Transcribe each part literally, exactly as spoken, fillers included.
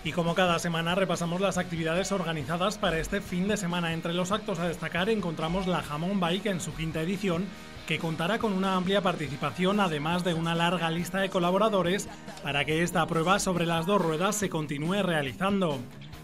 Y como cada semana repasamos las actividades organizadas para este fin de semana. Entre los actos a destacar encontramos la Jamón Bike en su quinta edición, que contará con una amplia participación, además de una larga lista de colaboradores, para que esta prueba sobre las dos ruedas se continúe realizando.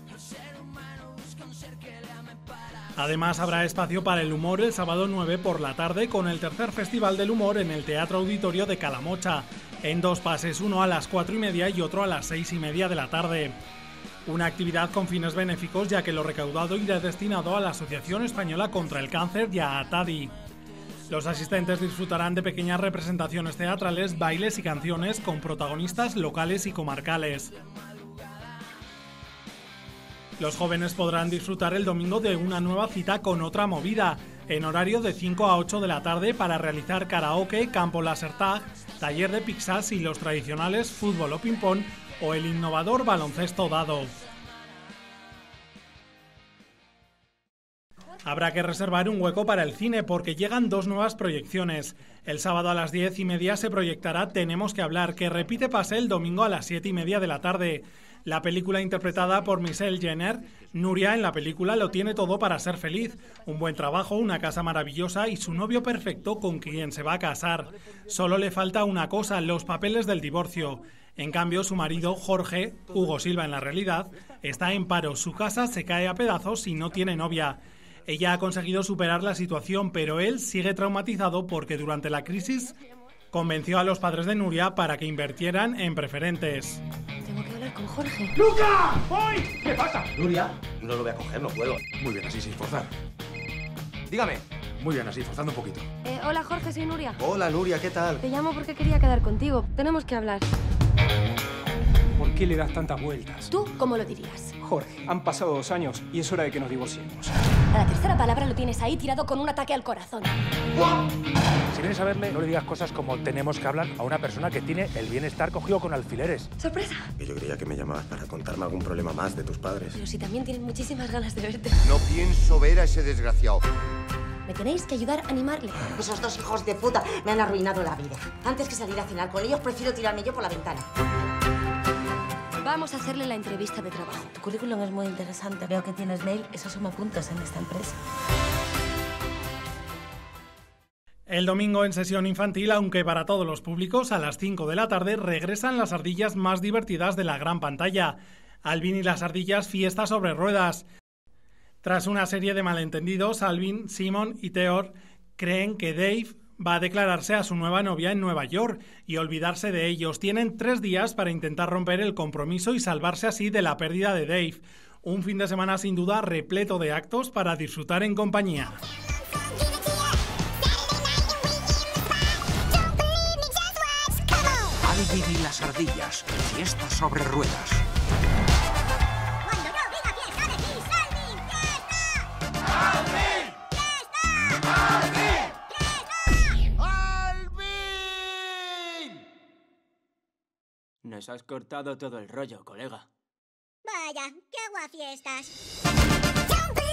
Además, habrá espacio para el humor el sábado nueve por la tarde con el tercer Festival del Humor en el Teatro Auditorio de Calamocha, en dos pases, uno a las cuatro y media y otro a las seis y media de la tarde. Una actividad con fines benéficos, ya que lo recaudado irá destinado a la Asociación Española contra el Cáncer y a ATADI. Los asistentes disfrutarán de pequeñas representaciones teatrales, bailes y canciones con protagonistas locales y comarcales. Los jóvenes podrán disfrutar el domingo de una nueva cita con otra movida, en horario de cinco a ocho de la tarde para realizar karaoke, campo láser tag, taller de pixas y los tradicionales fútbol o ping-pong o el innovador baloncesto dado. Habrá que reservar un hueco para el cine porque llegan dos nuevas proyecciones. El sábado a las diez y media se proyectará Tenemos que hablar, que repite pase el domingo a las siete y media de la tarde. La película interpretada por Michelle Jenner, Nuria en la película lo tiene todo para ser feliz. Un buen trabajo, una casa maravillosa y su novio perfecto con quien se va a casar. Solo le falta una cosa, los papeles del divorcio. En cambio, su marido, Jorge, Hugo Silva en la realidad, está en paro. Su casa se cae a pedazos y no tiene novia. Ella ha conseguido superar la situación, pero él sigue traumatizado porque durante la crisis convenció a los padres de Nuria para que invirtieran en preferentes. Tengo que hablar con Jorge. ¡Luca! ¡Voy! ¿Qué pasa? Nuria, no lo voy a coger, no puedo. Muy bien, así sin forzar. Dígame. Muy bien, así, forzando un poquito. Eh, hola Jorge, soy Nuria. Hola Nuria, ¿qué tal? Te llamo porque quería quedar contigo. Tenemos que hablar. ¿Por qué le das tantas vueltas? ¿Tú cómo lo dirías? Jorge, han pasado dos años y es hora de que nos divorciemos. A la tercera palabra lo tienes ahí tirado con un ataque al corazón. Si vienes a verle, no le digas cosas como tenemos que hablar a una persona que tiene el bienestar cogido con alfileres. ¡Sorpresa! Que yo creía que me llamabas para contarme algún problema más de tus padres. Pero si también tienen muchísimas ganas de verte. No pienso ver a ese desgraciado. Me tenéis que ayudar a animarle. Esos dos hijos de puta me han arruinado la vida. Antes que salir a cenar con ellos, prefiero tirarme yo por la ventana. Vamos a hacerle la entrevista de trabajo. Tu currículum es muy interesante. Veo que tienes mail. Eso suma puntos en esta empresa. El domingo en sesión infantil, aunque para todos los públicos, a las cinco de la tarde regresan las ardillas más divertidas de la gran pantalla. Alvin y las ardillas, fiesta sobre ruedas. Tras una serie de malentendidos, Alvin, Simon y Theodore creen que Dave va a declararse a su nueva novia en Nueva York y olvidarse de ellos. Tienen tres días para intentar romper el compromiso y salvarse así de la pérdida de Dave. Un fin de semana sin duda repleto de actos para disfrutar en compañía. Alvin y las ardillas, fiesta sobre ruedas. Cuando yo diga fiesta, decís Alvin, fiesta. ¡Alvin! ¡Fiesta! ¡Alvin! ¡Alvin! Nos has cortado todo el rollo, colega. Vaya, qué aguafiestas.